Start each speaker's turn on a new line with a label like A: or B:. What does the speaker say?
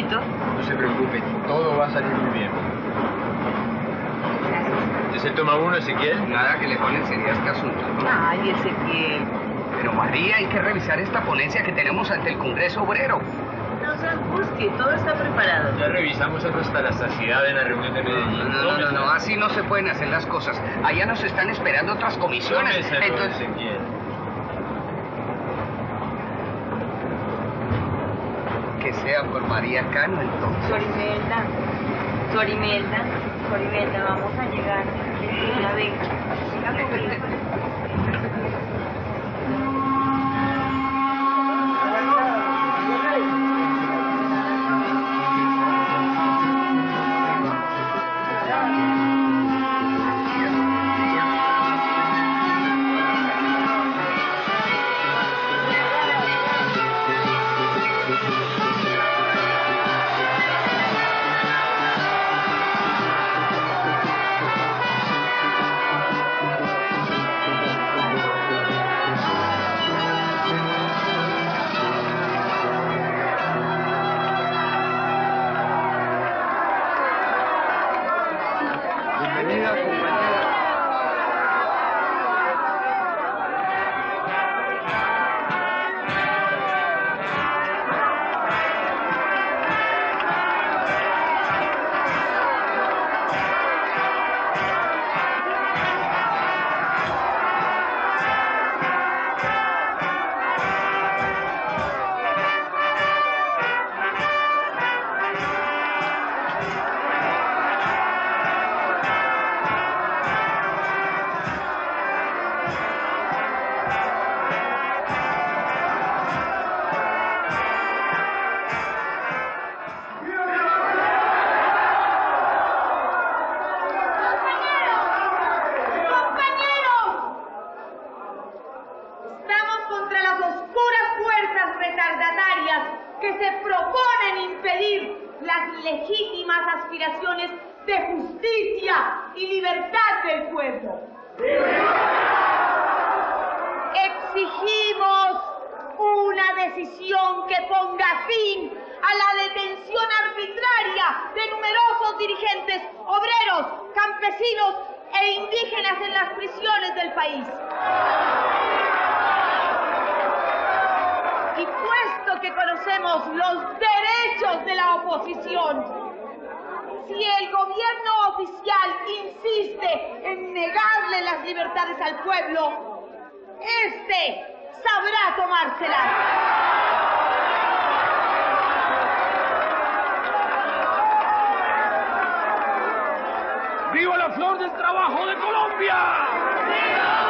A: tecito?
B: No se preocupe, todo va a salir muy bien. ¿Ya se toma uno, Ezequiel?
C: Nada que le ponen sería este asunto, ¿no?
A: Ay, Ezequiel.
C: Pero María, hay que revisar esta ponencia que tenemos ante el Congreso Obrero.
A: No se angustie, todo está preparado.
B: Ya revisamos eso hasta la saciedad en la reunión de Medellín.
C: No, así no se pueden hacer las cosas. Allá nos están esperando otras comisiones.
B: Tómeselo,
C: Entonces...
B: Ezequiel.
C: Que sea por María Cano, entonces.
D: Florimelda, vamos a llegar. Ya venga conmigo.
E: Que se proponen impedir las legítimas aspiraciones de justicia y libertad del pueblo. Exigimos una decisión que ponga fin a la detención arbitraria de numerosos dirigentes obreros, campesinos e indígenas en las prisiones del país. Y puesto que conocemos los derechos de la oposición, si el gobierno oficial insiste en negarle las libertades al pueblo, este sabrá tomárselas.
F: ¡Viva la flor del trabajo de Colombia! ¡Viva!